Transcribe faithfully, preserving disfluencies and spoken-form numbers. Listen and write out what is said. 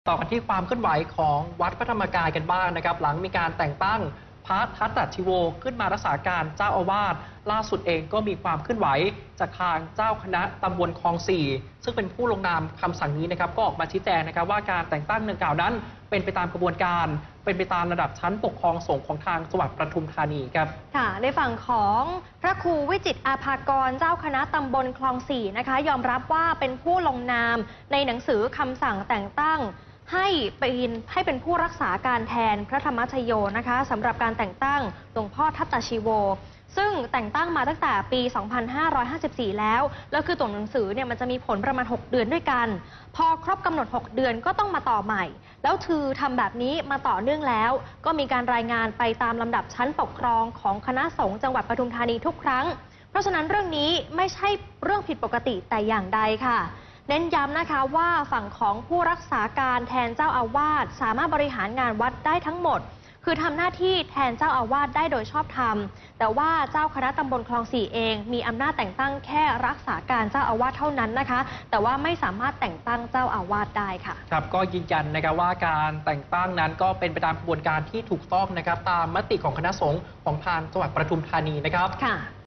ต่อกันที่ความเคลื่อนไหวของวัดพระธรรมกายกันบ้างนะครับหลังมีการแต่งตั้งพระทัตตชิโวขึ้นมารักษาการเจ้าอาวาสล่าสุดเองก็มีความเคลื่อนไหวจากทางเจ้าคณะตำบลคลองสี่ซึ่งเป็นผู้ลงนามคำสั่งนี้นะครับก็ออกมาชี้แจงนะครับว่าการแต่งตั้งดังกล่าวนั้นเป็นไปตามกระบวนการเป็นไปตามระดับชั้นปกครองสงฆ์ของทางจังหวัดปทุมธานีครับค่ะในฝั่งของพระครูวิจิตรอาภากรเจ้าคณะตำบลคลองสี่นะคะยอมรับว่าเป็นผู้ลงนามในหนังสือคำสั่งแต่งตั้งให้เป็นให้เป็นผู้รักษาการแทนพระธรรมชโยนะคะสำหรับการแต่งตั้งหลวงพ่อทัตตชิโวซึ่งแต่งตั้งมาตั้งแต่ปี สองพันห้าร้อยห้าสิบสี่ แล้วแล้วคือตัวหนังสือเนี่ยมันจะมีผลประมาณ หก เดือนด้วยกันพอครบกำหนด หก เดือนก็ต้องมาต่อใหม่แล้วคือทำแบบนี้มาต่อเนื่องแล้วก็มีการรายงานไปตามลำดับชั้นปกครองของคณะสงฆ์จังหวัดปทุมธานีทุกครั้งเพราะฉะนั้นเรื่องนี้ไม่ใช่เรื่องผิดปกติแต่อย่างใดค่ะเน้นย้ำนะคะว่าฝั่งของผู้รักษาการแทนเจ้าอาวาสสามารถบริหารงานวัดได้ทั้งหมดคือทำหน้าที่แทนเจ้าอาวาสได้โดยชอบธรรมแต่ว่าเจ้าคณะตำบลคลองสี่เองมีอำนาจแต่งตั้งแค่รักษาการเจ้าอาวาสเท่านั้นนะคะแต่ว่าไม่สามารถแต่งตั้งเจ้าอาวาสได้ค่ะครับก็ยืนยันนะครับว่าการแต่งตั้งนั้นก็เป็นไปตามกระบวนการที่ถูกต้องนะครับตามมติของคณะสงฆ์ของทางจังหวัดปทุมธานีนะครับค่ะ